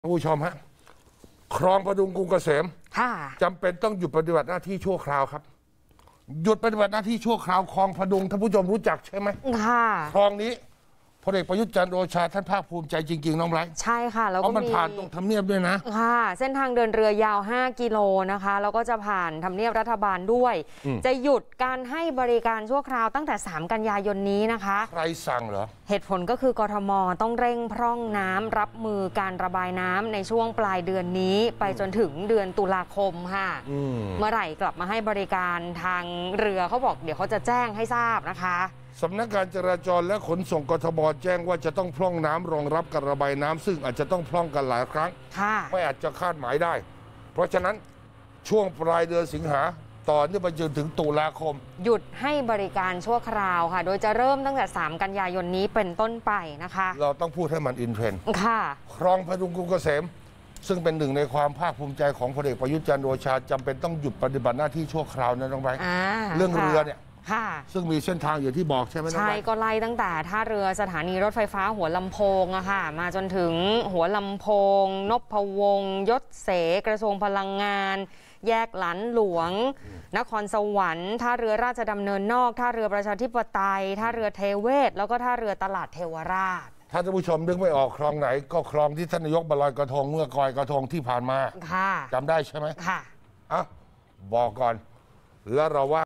ผู้ชมฮะคลองพดุงกรุงเกษมจำเป็นต้องหยุดปฏิบัติหน้าที่ชั่วคราวครับหยุดปฏิบัติหน้าที่ชั่วคราวคลองพดุงท่านผู้ชมรู้จักใช่ไหมค่ะคลองนี้พลเอกประยุทธ์จันทร์โอชาท่านภาคภูมิใจจริงๆน้องไบรท์ใช่ค่ะแล้วก็มันผ่านตรงทำเนียบด้วยนะค่ะเส้นทางเดินเรือยาว5 กิโลนะคะแล้วก็จะผ่านทำเนียบรัฐบาลด้วยจะหยุดการให้บริการชั่วคราวตั้งแต่3 กันยายนนี้นะคะใครสั่งเหรอเหตุผลก็คือกทมต้องเร่งพร่องน้ำรับมือการระบายน้ำในช่วงปลายเดือนนี้ไปจนถึงเดือนตุลาคมค่ะเมื่อไหร่กลับมาให้บริการทางเรือเขาบอกเดี๋ยวเขาจะแจ้งให้ทราบนะคะสำนักงานจราจรและขนส่งกทมแจ้งว่าจะต้องพร่องน้ำรองรับการระบายน้ำซึ่งอาจจะต้องพร่องกันหลายครั้งไม่อาจจะคาดหมายได้เพราะฉะนั้นช่วงปลายเดือนสิงหาต่อเนื่องไปจนถึงตุลาคมหยุดให้บริการชั่วคราวค่ะโดยจะเริ่มตั้งแต่3 กันยายนนี้เป็นต้นไปนะคะเราต้องพูดให้มันอินเทรนด์ค่ะคลองพดุงกรุงเกษมซึ่งเป็นหนึ่งในความภาคภูมิใจของพลเอกประยุทธ์จันทร์โอชาจำเป็นต้องหยุดปฏิบัติหน้าที่ชั่วคราวนะน้องไบรท์เรื่องเรือเนี่ยซึ่งมีเส้นทางอย่างที่บอกใช่ไหมใช่ก็ไล่ตั้งแต่ท่าเรือสถานีรถไฟฟ้าหัวลำโพงอะค่ะมาจนถึงหัวลำโพงนพวงศ์ยศเสกระทรวงพลังงานแยกหลันหลวงนครสวรรค์ท่าเรือราชดำเนินนอกท่าเรือประชาธิปไตยท่าเรือเทเวศแล้วก็ท่าเรือตลาดเทวราชถ้าท่านผู้ชมนึกไม่ออกคลองไหนก็คลองที่ท่านนายกมาลอยกระทงเมื่อกอยกระทงที่ผ่านมาจำได้ใช่ไหมค่ะบอกก่อนแล้วเราว่า